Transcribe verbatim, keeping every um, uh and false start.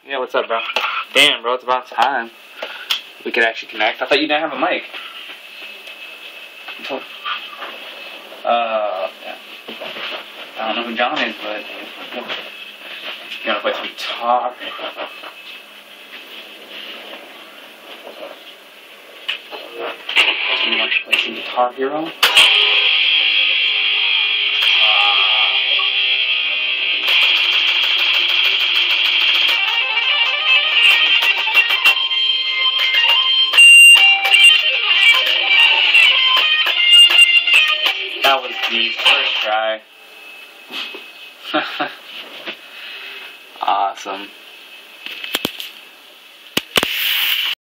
Yeah, what's up, bro? Damn, bro, it's about time we could actually connect. I thought you didn't have a mic. Uh, yeah. I don't know who John is, but you want to play some guitar? Do you want to play some Guitar Hero? That was the first try. Awesome.